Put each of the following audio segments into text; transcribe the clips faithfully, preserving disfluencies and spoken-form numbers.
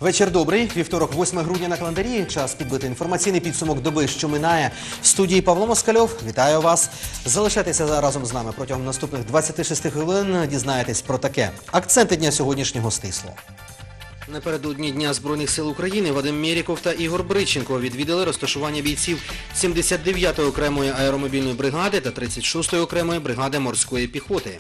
Вечір добрий. Вівторок, восьме грудня на календарі. Час підбити інформаційний підсумок доби, що минає. В студії Павло Москальов. Вітаю вас. Залишайтеся разом з нами протягом наступних двадцяти шести хвилин. Дізнаєтесь про таке. Акценти дня сьогоднішнього стисло. Напередодні Дня Збройних сил України Вадим Мєріков та Ігор Бриченко відвідали розташування бійців сімдесят дев'ятої окремої аеромобільної бригади та тридцять шостої окремої бригади морської піхоти.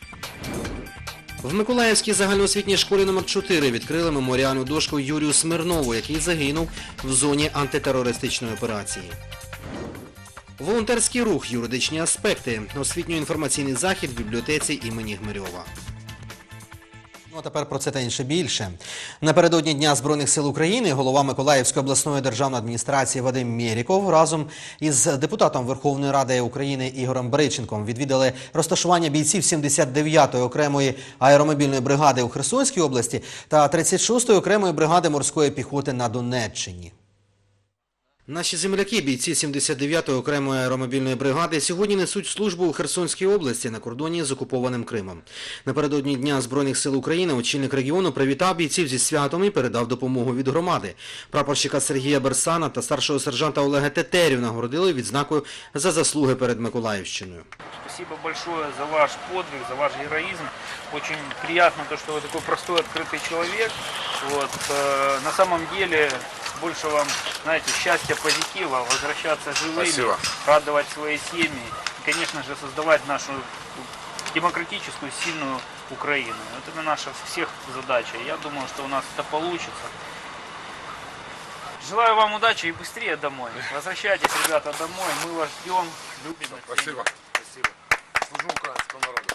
В Миколаївській загальноосвітній школі номер чотири відкрили меморіальну дошку Юрію Смирнову, який загинув в зоні антитерористичної операції. Волонтерський рух, юридичні аспекти, освітньо-інформаційний захід в бібліотеці імені Гмирьова. Ну а тепер про це та інше більше. Напередодні Дня Збройних сил України голова Миколаївської обласної державної адміністрації Вадим Мєріков разом із депутатом Верховної Ради України Ігорем Бриченком відвідали розташування бійців сімдесят дев'ятої окремої аеромобільної бригади у Херсонській області та тридцять шостої окремої бригади морської піхоти на Донеччині. Наші земляки, бійці сімдесят дев'ятої окремої аеромобільної бригади, сьогодні несуть службу у Херсонській області на кордоні з окупованим Кримом. Напередодні Дня Збройних сил України очільник регіону привітав бійців зі святом і передав допомогу від громади. Прапорщика Сергія Берсана та старшого сержанта Олега Тетерю нагородили відзнакою за заслуги перед Миколаївщиною. Спасибо большое за ваш подвиг, за ваш героизм. Очень приятно, то, что вы такой простой, открытый человек. Вот. На самом деле, больше вам, знаете, счастья, позитива, возвращаться живыми, Спасибо. Радовать свои семьи и, конечно же, создавать нашу демократическую, сильную Украину. Это наша всех задача. Я думаю, что у нас это получится. Желаю вам удачи и быстрее домой. Возвращайтесь, ребята, домой. Мы вас ждем, любим. Спасибо. Спасибо. Служу українському народу.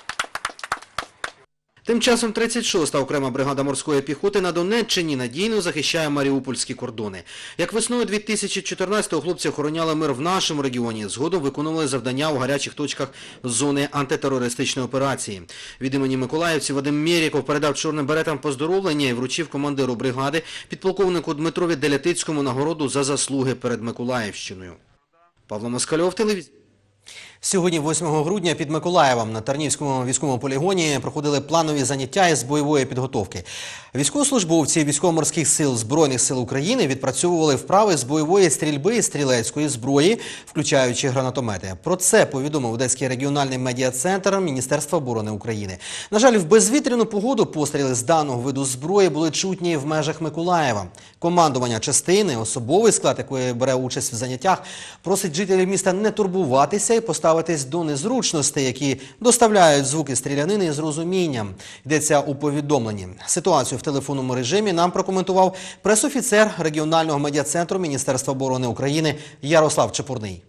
Тим часом тридцять шоста окрема бригада морської піхоти на Донеччині надійно захищає маріупольські кордони. Як весною дві тисячі чотирнадцятого хлопці охороняли мир в нашому регіоні, згодом виконували завдання у гарячих точках зони антитерористичної операції. Від імені миколаївців Вадим Мєріков передав чорним беретам поздоровлення і вручив командиру бригади, підполковнику Дмитрові Делятицькому, нагороду за заслуги перед Миколаївщиною. Павло Москальов, телевізія. Сьогодні, восьмого грудня, під Миколаєвом на Тарнівському військовому полігоні проходили планові заняття із бойової підготовки. Військовослужбовці військово-морських сил Збройних сил України відпрацьовували вправи з бойової стрільби і стрілецької зброї, включаючи гранатомети. Про це повідомив Одеський регіональний медіа-центр Міністерства оборони України. На жаль, в безвітряну погоду постріли з даного виду зброї були чутні в межах Миколаєва. Командування частини, особовий склад якої бере участь в заняттях, просить жителів міста не турбуватися і поставитись до незручностей, які доставляють звуки стрілянини з розумінням. Йдеться у повідомленні. Ситуацію в телефонному режимі нам прокоментував пресофіцер регіонального медіа-центру Міністерства оборони України Ярослав Чепурний.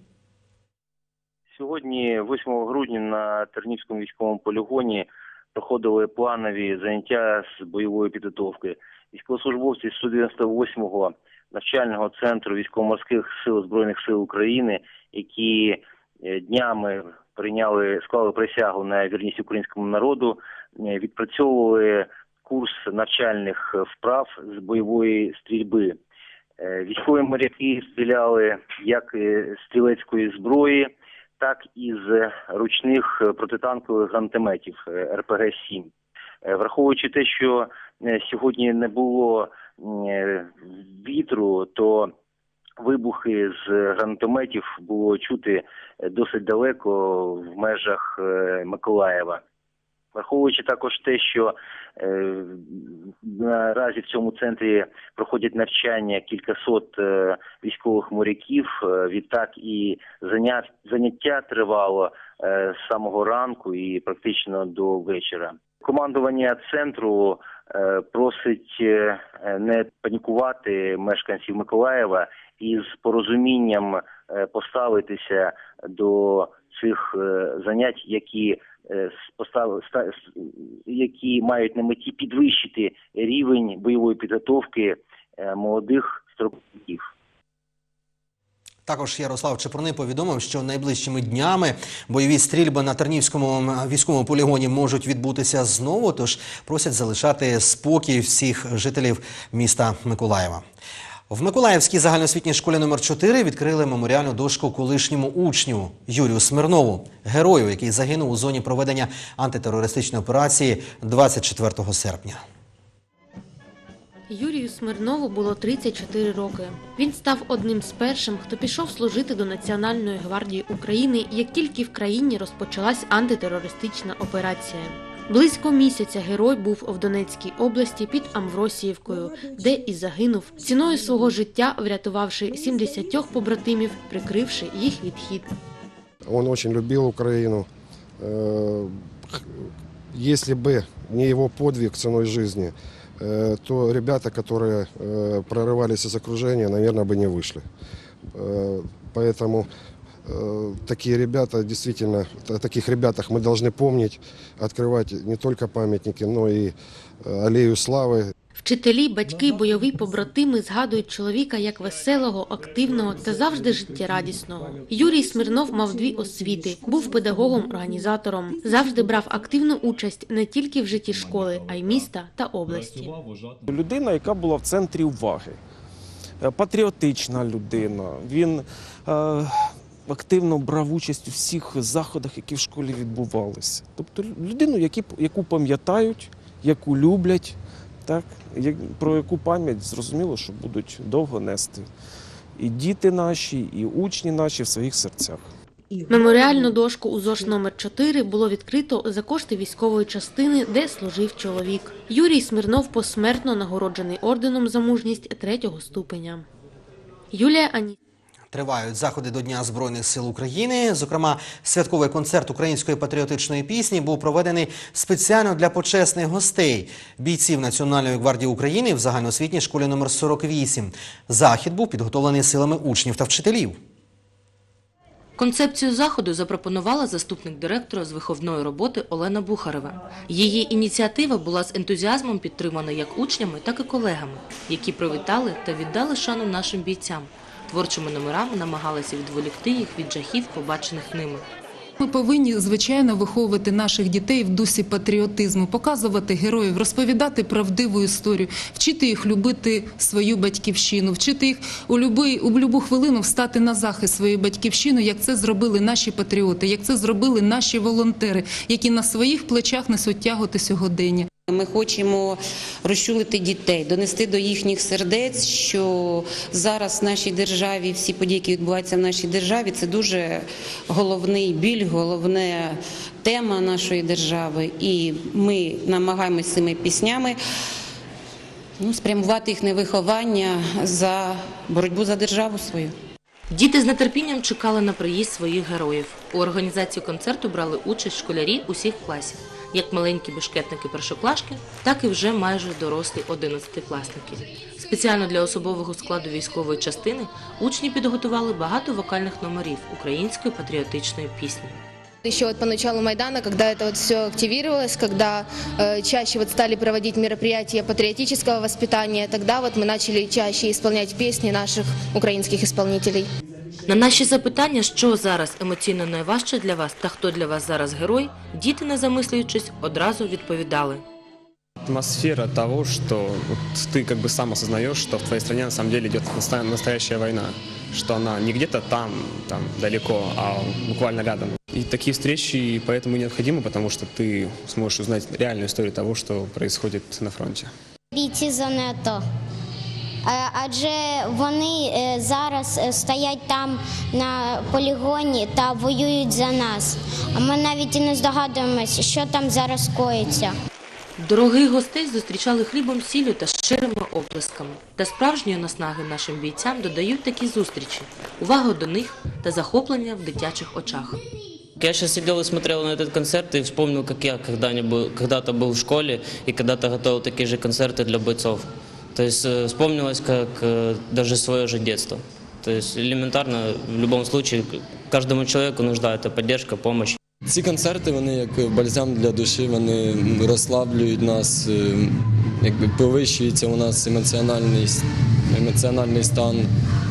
Сьогодні, восьмого грудня, на Тарнівському військовому полігоні проходили планові заняття з бойової підготовки. Військовослужбовці сто дев'яносто восьмого навчального центру військово-морських сил Збройних сил України, які днями прийняли, склали присягу на вірність українському народу, відпрацьовували курс навчальних вправ з бойової стрільби. Військові моряки стріляли як з стрілецької зброї, так і з ручних протитанкових гранатометів ер пе ге сім. Враховуючи те, що сьогодні не було вітру, то вибухи з гранатометів було чути досить далеко в межах Миколаєва. Враховуючи також те, що е, наразі в цьому центрі проходять навчання кількасот е, військових моряків, е, відтак і заняття, заняття тривало е, з самого ранку і практично до вечора. Командування центру е, просить е, не панікувати мешканців Миколаєва і з порозумінням е, поставитися до цих е, занять, які які мають на меті підвищити рівень бойової підготовки молодих строковиків. Також Ярослав Чепурний повідомив, що найближчими днями бойові стрільби на Тарнівському військовому полігоні можуть відбутися знову, тож просять залишати спокій всіх жителів міста Миколаєва. В Миколаївській загальноосвітній школі номер чотири відкрили меморіальну дошку колишньому учню Юрію Смирнову, герою, який загинув у зоні проведення антитерористичної операції двадцять четвертого серпня. Юрію Смирнову було тридцять чотири роки. Він став одним з першим, хто пішов служити до Національної гвардії України, як тільки в країні розпочалась антитерористична операція. Близько місяця герой був в Донецькій області під Амвросіївкою, де і загинув, ціною свого життя врятувавши сімдесят побратимів, прикривши їх відхід. Он очень любил Украину. Если бы не его подвиг ценой жизни, то ребята, которые прорывались из окружения, наверное, бы не вышли. Поэтому такие ребята, действительно, о таких ребятах мы должны помнить, открывать не только памятники, но и аллею славы. Вчителі, батьки, бойові побратими згадують чоловіка як веселого, активного та завжди життєрадісного. Юрій Смирнов мав дві освіти, був педагогом-організатором, завжди брав активну участь не тільки в житті школи, а й міста та області. Людина, яка була в центрі уваги, патріотична людина, він е, активно брав участь у всіх заходах, які в школі відбувалися. Тобто людину, які, яку пам'ятають, яку люблять, так, про яку пам'ять зрозуміло, що будуть довго нести і діти наші, і учні наші в своїх серцях. Меморіальну дошку у ЗОШ номер чотири було відкрито за кошти військової частини, де служив чоловік. Юрій Смирнов посмертно нагороджений орденом за мужність третього ступеня. Юлія Ані. Тривають заходи до Дня Збройних сил України. Зокрема, святковий концерт української патріотичної пісні був проведений спеціально для почесних гостей – бійців Національної гвардії України в загальноосвітній школі номер сорок вісім. Захід був підготовлений силами учнів та вчителів. Концепцію заходу запропонувала заступник директора з виховної роботи Олена Бухарева. Її ініціатива була з ентузіазмом підтримана як учнями, так і колегами, які привітали та віддали шану нашим бійцям. Творчими номерами намагалися відволікти їх від жахів, побачених ними. Ми повинні, звичайно, виховувати наших дітей в дусі патріотизму, показувати героїв, розповідати правдиву історію, вчити їх любити свою батьківщину, вчити їх у любий, у будь-яку хвилину встати на захист своєї батьківщини, як це зробили наші патріоти, як це зробили наші волонтери, які на своїх плечах несуть тягу сьогодення. Ми хочемо розчулити дітей, донести до їхніх сердець, що зараз в нашій державі, всі події, які відбуваються в нашій державі, це дуже головний біль, головна тема нашої держави. І ми намагаємося цими піснями ну, спрямувати їх на виховання за боротьбу за державу свою. Діти з нетерпінням чекали на приїзд своїх героїв. У організації концерту брали участь школярі усіх класів. Як маленькі бешкетники-першоклашки, так і вже майже дорослі одинадцятикласники. Спеціально для особового складу військової частини учні підготували багато вокальних номерів української патріотичної пісні. Еще вот по началу Майдана, когда это вот все активировалось, когда э, чаще вот стали проводить мероприятия патриотического воспитания, тогда вот мы начали чаще исполнять песни наших украинских исполнителей. На наші запитання, що зараз емоційно найважче для вас та хто для вас зараз герой, діти, не замислюючись, одразу відповідали. Атмосфера того, что вот ты как бы сам осознаешь, что в твоей стране на самом деле идет настоящая война, что она не где-то там, там далеко, а буквально рядом. И такие встречи поэтому необходимы, потому что ты сможешь узнать реальную историю того, что происходит на фронте. Бійці зони АТО. Адже вони зараз стоять там на полігоні та воюють за нас. А ми навіть і не здогадуємося, що там зараз коїться. Дорогих гостей зустрічали хлібом, сіллю та щирими оплесками. Та справжньої наснаги нашим бійцям додають такі зустрічі, увагу до них та захоплення в дитячих очах. Я сейчас сидел и смотрел на этот концерт и вспомнил, как я когда-то был в школе и когда-то готовил такие же концерты для бойцов. То есть вспомнилось, как даже свое же детство. То есть элементарно, в любом случае, каждому человеку нужна эта поддержка, помощь. Ці концерти, вони як бальзам для душі, вони розслаблюють нас, якби повищується у нас емоціональний, емоціональний стан.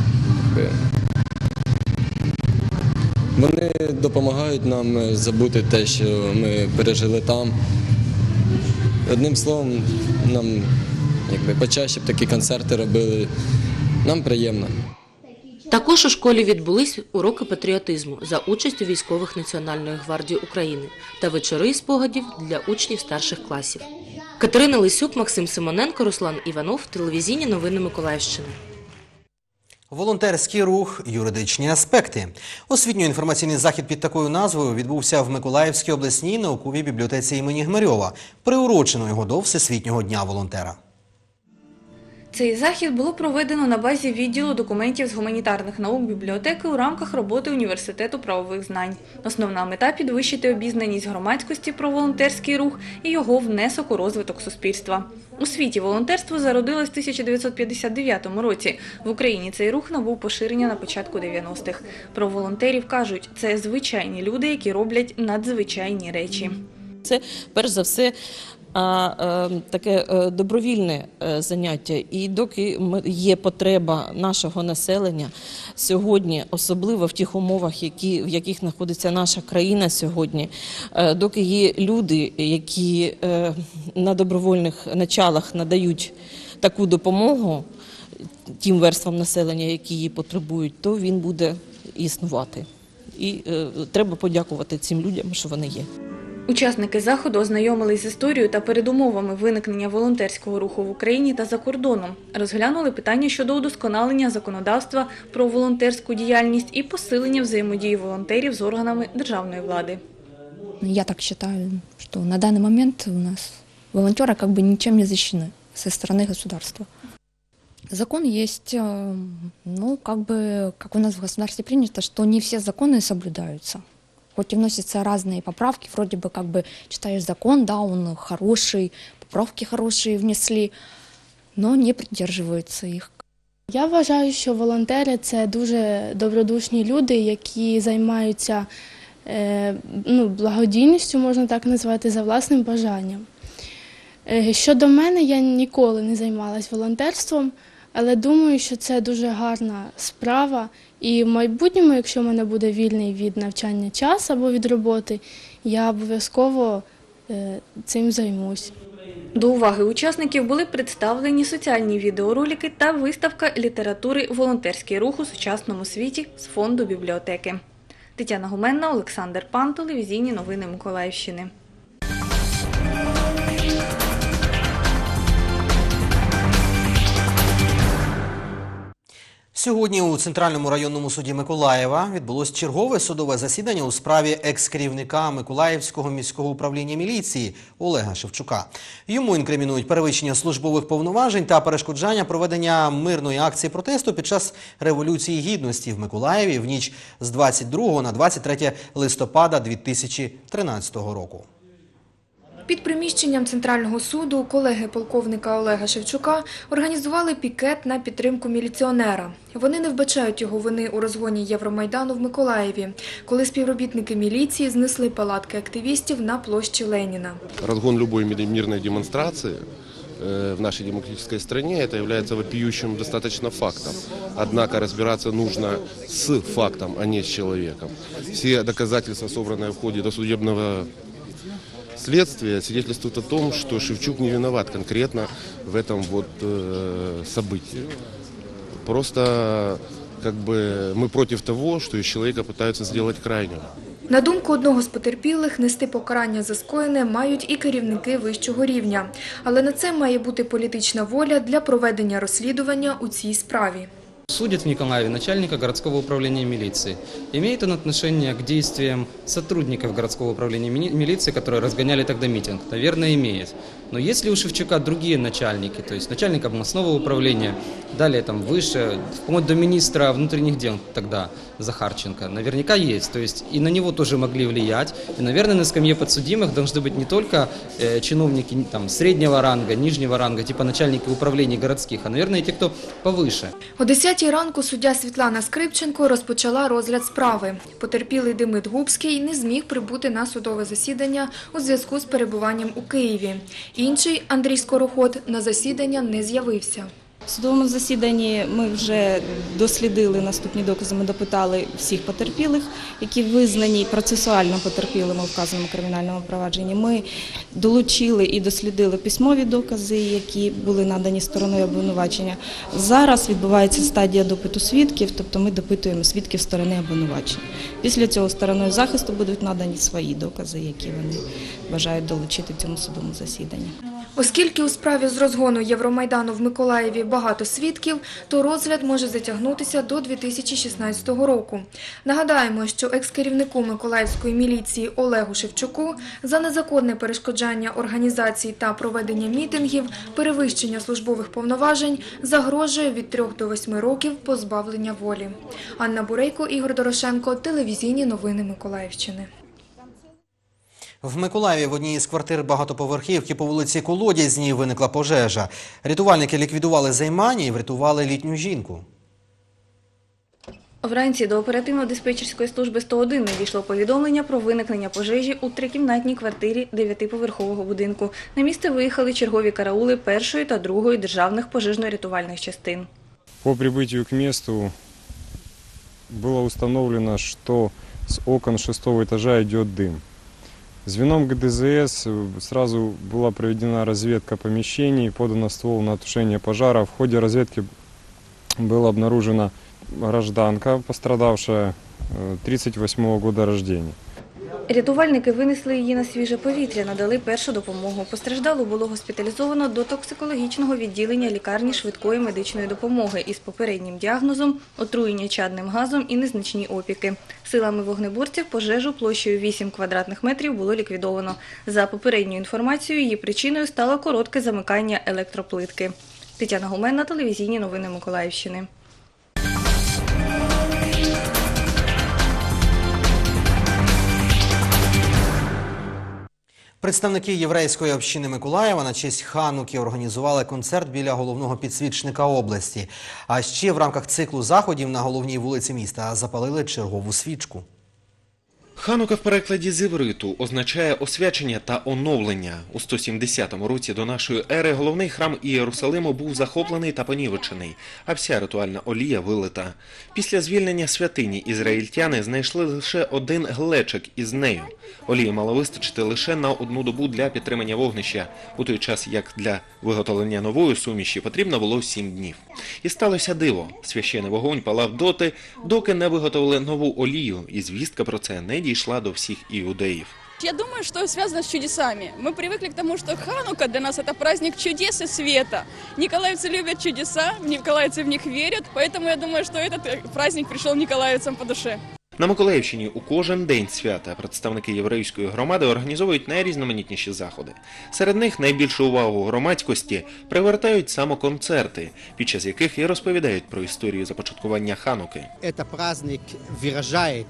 Вони допомагають нам забути те, що ми пережили там. Одним словом, нам якби почаще б такі концерти робили, нам приємно. Також у школі відбулись уроки патріотизму за участю військових Національної гвардії України та вечори спогадів для учнів старших класів. Катерина Лисюк, Максим Симоненко, Руслан Іванов, телевізійні новини Миколаївщини. Волонтерський рух – юридичні аспекти. Освітньо-інформаційний захід під такою назвою відбувся в Миколаївській обласній науковій бібліотеці імені Гмирьова, приурочено його до Всесвітнього дня волонтера. Цей захід було проведено на базі відділу документів з гуманітарних наук бібліотеки у рамках роботи Університету правових знань. Основна мета – підвищити обізнаність громадськості про волонтерський рух і його внесок у розвиток суспільства. У світі волонтерство зародилось в тисяча дев'ятсот п'ятдесят дев'ятому році. В Україні цей рух набув поширення на початку дев'яностих. Про волонтерів кажуть, це звичайні люди, які роблять надзвичайні речі. Це, перш за все, а таке добровільне заняття. І доки є потреба нашого населення сьогодні, особливо в тих умовах, які, в яких знаходиться наша країна сьогодні, доки є люди, які на добровольних началах надають таку допомогу тим верствам населення, які її потребують, то він буде існувати. І треба подякувати цим людям, що вони є. Учасники заходу ознайомились з історією та передумовами виникнення волонтерського руху в Україні та за кордоном. Розглянули питання щодо удосконалення законодавства про волонтерську діяльність і посилення взаємодії волонтерів з органами державної влади. Я так считаю, что на данный момент у нас волонтеры как бы ничем не защищены со стороны государства. Закон есть, ну, как бы, как у нас в государстве принято, что не все законы соблюдаются. Хоть и вносятся разные поправки, вроде бы как бы читаешь закон, да, он хороший, поправки хорошие внесли, но не придерживаются їх. Я вважаю, що волонтери – це дуже добродушні люди, які займаються е, ну, благодійністю, можна так назвати, за власним бажанням. Е, щодо мене, я ніколи не займалась волонтерством, але думаю, що це дуже гарна справа. І в майбутньому, якщо в мене буде вільний від навчання час або від роботи, я обов'язково цим займусь. До уваги учасників були представлені соціальні відеоролики та виставка літератури «Волонтерський рух у сучасному світі» з фонду бібліотеки. Тетяна Гуменна, Олександр Пан, телевізійні новини Миколаївщини. Сьогодні у Центральному районному суді Миколаєва відбулось чергове судове засідання у справі екс-керівника Миколаївського міського управління міліції Олега Шевчука. Йому інкримінують перевищення службових повноважень та перешкоджання проведення мирної акції протесту під час Революції Гідності в Миколаєві в ніч з двадцять другого на двадцять третє листопада дві тисячі тринадцятого року. Під приміщенням Центрального суду колеги полковника Олега Шевчука організували пікет на підтримку міліціонера. Вони не вбачають його вини у розгоні Євромайдану в Миколаєві, коли співробітники міліції знесли палатки активістів на площі Леніна. Розгон будь-якої мирної демонстрації в нашей демократической стране, это является вопиющим достаточно фактом. Однако разбираться нужно с фактом, а не с человеком. Все доказательства, собранные в ходе досудебного следствие, свидетельствует о том, что Шевчук не виноват конкретно в этом вот э, событии. Просто как бы мы против того, что из человека пытаются сделать крайнего. На думку одного з потерпілих, нести покарання за скоєне мають і керівники вищого рівня. Але на це має бути політична воля для проведення розслідування у цій справі. Судит в Николаеве начальника городского управления милиции. Имеет он отношение к действиям сотрудников городского управления милиции, которые разгоняли тогда митинг? Наверное, имеет. Но если у Шевчука другие начальники, то есть начальник областного управления, далее там выше, вплоть до министра внутренних дел тогда, Захарченко, наверняка есть. То есть и на него тоже могли влиять. И, наверное, на скамье подсудимых должны быть не только э, чиновники там, среднего ранга, нижнего ранга, типа начальники управлений городских, а, наверное, и те, кто повыше. О десятій ранку суддя Світлана Скрипченко розпочала розгляд справи. Потерпілий Демид Губський не зміг прибути на судове засідання у зв'язку з перебуванням у Києві. Інший, Андрій Скороход, на засідання не з'явився. В судовому засіданні ми вже дослідили наступні докази, ми допитали всіх потерпілих, які визнані процесуально потерпілими у вказаному кримінальному провадженні. Ми долучили і дослідили письмові докази, які були надані стороною обвинувачення. Зараз відбувається стадія допиту свідків, тобто ми допитуємо свідків сторони обвинувачення. Після цього стороною захисту будуть надані свої докази, які вони бажають долучити в цьому судовому засіданні. Оскільки у справі з розгону Євромайдану в Миколаєві багато свідків, то розгляд може затягнутися до дві тисячі шістнадцятого року. Нагадаємо, що екс-керівнику Миколаївської міліції Олегу Шевчуку за незаконне перешкоджання організації та проведення мітингів, перевищення службових повноважень загрожує від трьох до восьми років позбавлення волі. Анна Бурейко, Ігор Дорошенко, телевізійні новини Миколаївщини. В Миколаєві в одній із квартир багатоповерхівки по вулиці Колодязній виникла пожежа. Рятувальники ліквідували займання і врятували літню жінку. Вранці до оперативно-диспетчерської служби сто один надійшло повідомлення про виникнення пожежі у трикімнатній квартирі дев'ятиповерхового будинку. На місце виїхали чергові караули першої та другої державних пожежно-рятувальних частин. По прибытию к месту было установлено, что с окон шестого этажа идет дым. Звеном ГДЗС сразу была проведена разведка помещений, подано ствол на тушение пожара. В ходе разведки была обнаружена гражданка, пострадавшая тридцать восьмого года рождения. Рятувальники винесли її на свіже повітря, надали першу допомогу. Постраждалу було госпіталізовано до токсикологічного відділення лікарні швидкої медичної допомоги із попереднім діагнозом – отруєння чадним газом і незначні опіки. Силами вогнеборців пожежу площею вісім квадратних метрів було ліквідовано. За попередньою інформацією, її причиною стало коротке замикання електроплитки. Тетяна Гуменна, телевізійні новини Миколаївщини. Представники єврейської общини Миколаєва на честь Хануки організували концерт біля головного підсвічника області. А ще в рамках циклу заходів на головній вулиці міста запалили чергову свічку. Ханука в перекладі з івриту означає освячення та оновлення. У сто сімдесятому році до нашої ери головний храм Ієрусалиму був захоплений та понівечений, а вся ритуальна олія вилита. Після звільнення святині ізраїльтяни знайшли лише один глечик із нею. Олії мало вистачити лише на одну добу для підтримання вогнища, у той час як для виготовлення нової суміші потрібно було сім днів. І сталося диво. Священий вогонь палав доти, доки не виготовили нову олію, і звістка про це не дійшла до всіх іудеїв. Я думаю, что связано с чудесами. Мы привыкли к тому, что Ханука для нас это праздник чудес и света. Николаевцы любят чудеса, николаевцы в них верят, поэтому я думаю, что этот праздник пришел николаевцам по душе. На Миколаївщині у кожен день свята представники єврейської громади організовують найрізноманітніші заходи. Серед них найбільшу увагу громадськості привертають саме концерти, під час яких і розповідають про історію започаткування Хануки. Цей праздник виражає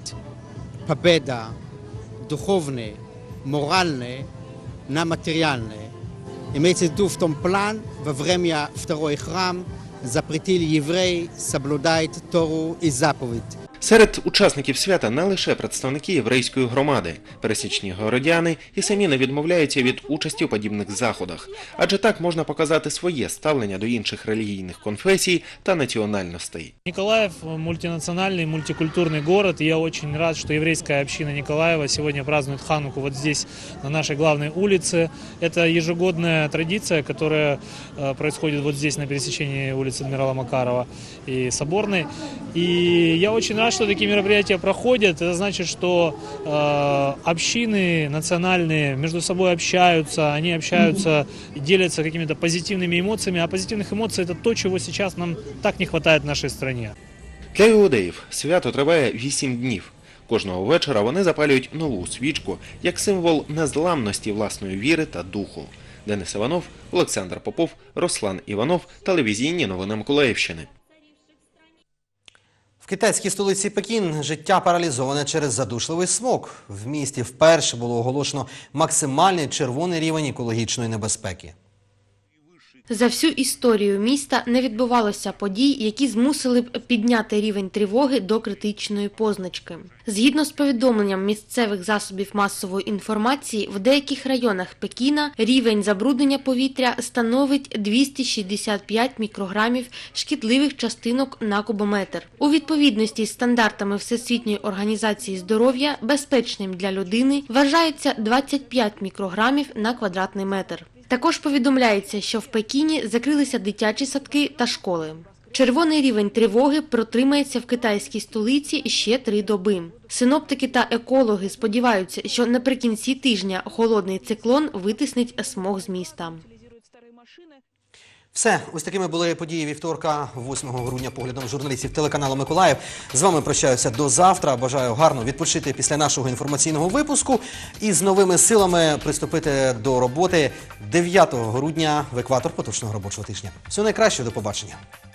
победа духовная, моральная на материальное. Имеется в виду в том план, во время второй храм запретили евреи соблюдать Тору и заповедь. Серед учасників свята не лише представники єврейської громади. Пересічні городяни і самі не відмовляються від участі у подібних заходах. Адже так можна показати своє ставлення до інших релігійних конфесій та національностей. Николаев – мультинациональный, мультикультурный город. И я очень рад, что еврейская община Николаева сегодня празднует Хануку вот здесь, на нашей главной улице. Это ежегодная традиция, которая происходит вот здесь, на пересечении улицы Адмирала Макарова и Соборной. И я очень рад, что такие мероприятия проходят. Это значит, что э, общины национальные между собой общаются, они общаются, делятся какими-то позитивными эмоциями. А позитивных эмоций – это то, чего сейчас нам так не хватает в нашей стране. Для іудеїв свято триває вісім днів. Кожного вечора вони запалюють нову свічку, як символ незламності власної віри та духу. Денис Іванов, Олександр Попов, Руслан Іванов, телевізійні новини Миколаївщини. В китайській столиці Пекін життя паралізоване через задушливий смог. В місті вперше було оголошено максимальний червоний рівень екологічної небезпеки. За всю історію міста не відбувалося подій, які змусили б підняти рівень тривоги до критичної позначки. Згідно з повідомленням місцевих засобів масової інформації, в деяких районах Пекіна рівень забруднення повітря становить двісті шістдесят п'ять мікрограмів шкідливих частинок на кубометр. У відповідності з стандартами Всесвітньої організації здоров'я безпечним для людини вважається двадцять п'ять мікрограмів на квадратний метр. Також повідомляється, що в Пекіні закрилися дитячі садки та школи. Червоний рівень тривоги протримається в китайській столиці ще три доби. Синоптики та екологи сподіваються, що наприкінці тижня холодний циклон витиснить смог з міста. Все, ось такими були події вівторка, восьмого грудня, поглядом журналістів телеканалу «Миколаїв». З вами прощаюся до завтра. Бажаю гарно відпочити після нашого інформаційного випуску і з новими силами приступити до роботи дев'ятого грудня в екватор поточного робочого тижня. Всього найкращого, до побачення.